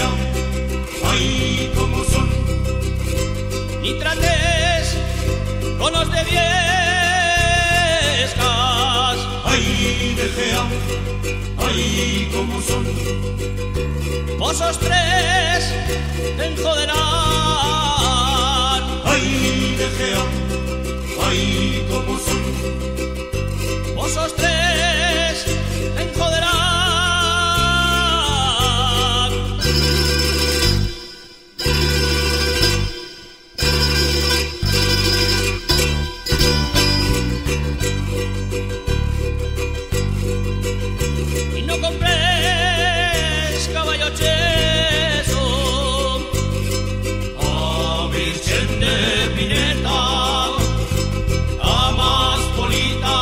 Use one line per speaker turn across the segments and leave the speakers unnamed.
jean, ay, cómo son.
Ni trates con los de Viescas,
Ay, de jean, ay, cómo son.
vosotros tres te enjoderán.
Ay, de jean, ay, cómo son.
Vosotros tres te enjoderán. Y no compres caballo cheso
A Virgen de Pineta,
a más polita,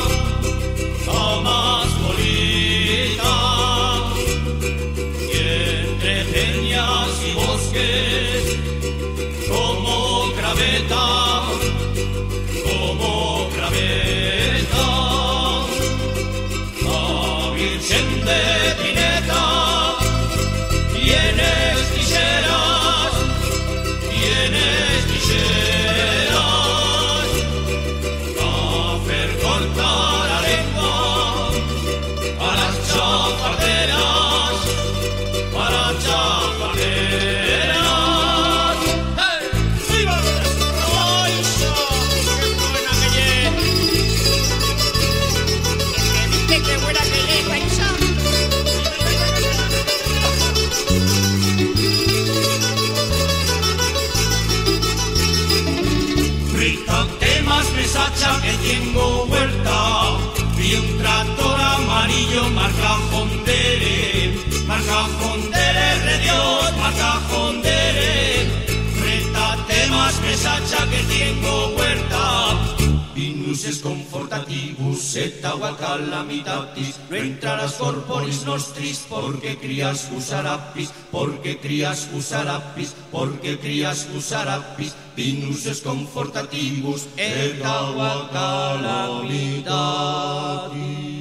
y entre peñas y bosques, como craveta, a Virgen de Pineta, tienes tijeras, hacer cortar la lengua a las chafarderas, ¡Hey! ¡Viva! ¡Ay, qué buena que es!
Qué buena que es, Paisa.
Rita, temas me sacha que tengo huerta. Vi un tractor amarillo, marca Jondere, re Dios, marca Jondere. Rita, temas me sacha que tengo huerta. Vinuses confortativus, et agua calamitatis, no entrarás corporis nostris, porque crias usarapis, vinuses confortativus, et agua calamitatis.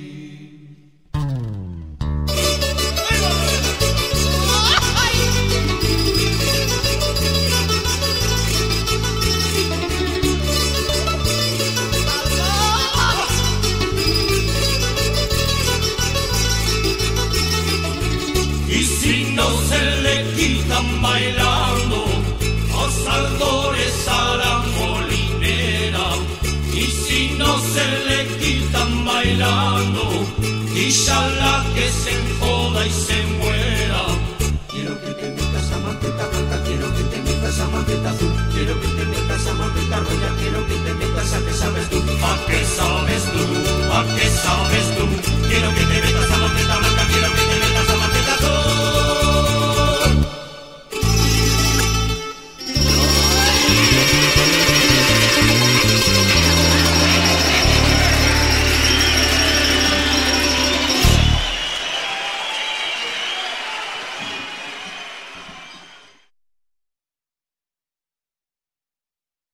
Y si no se le quitan bailando los ardores a la molinera, y si no se le quitan bailando, inshallah que se enjoda y se muera. Quiero que te metas a manteta blanca, quiero que te metas a manteta azul, quiero que te metas a manteta roya, quiero que te metas a que sabes tú, a que sabes tú, a que